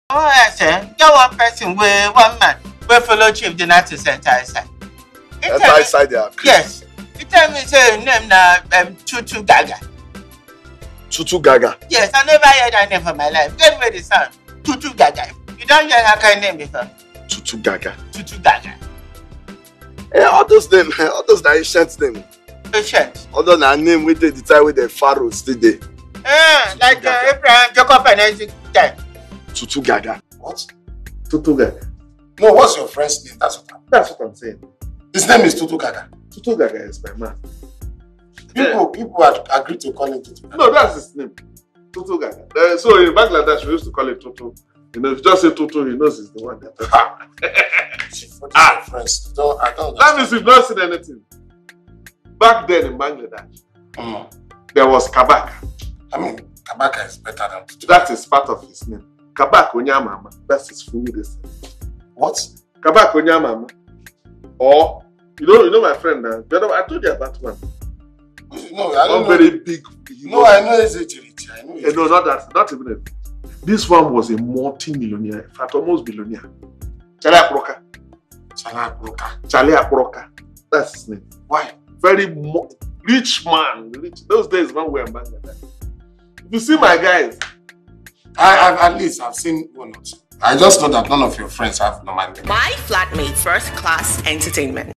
Oh, I say, you one person with one man. We follow Chief the United Center side. Entire side there. Yes. You tell me say name na TutuGaga. TutuGaga. Yes, I never heard that name for my life. Get where the sound. TutuGaga. You don't hear that kind of name before. TutuGaga. TutuGaga. Yeah, all those names, all those ancient names. Ancient. All those name with the time with the pharaohs still there. Like Abraham, Jacob, and Isaac. TutuGaga. What? TutuGaga. No, what's your friend's name? That's what I'm saying. His name is TutuGaga. TutuGaga is my man. People had agreed to call him TutuGaga. No, that's his name. TutuGaga. So in Bangladesh, we used to call it Tutu. You know, if you just say Tutu, he knows he's the one that. Friends. I don't that means you've not seen anything. Back then in Bangladesh, there was Kabak. I mean, Kabaka is better than Tutu. That is part of his name. Kabak Onyamama. That's his full name. What? Kabak Onyamama. Or, you know my friend now. I told you about one. No, I don't know. Very big. No, I know it's rich. I know it's no, not that. Not even it. This one was a multi-millionaire. In fact, almost billionaire. Charlie Akroka. That's his name. Why? Very rich man. Rich. Those days, man, we were in Bangladesh. If you see my guys. At least I've seen one or two. I just know that none of your friends have normal name. My Flatmates First Class Entertainment.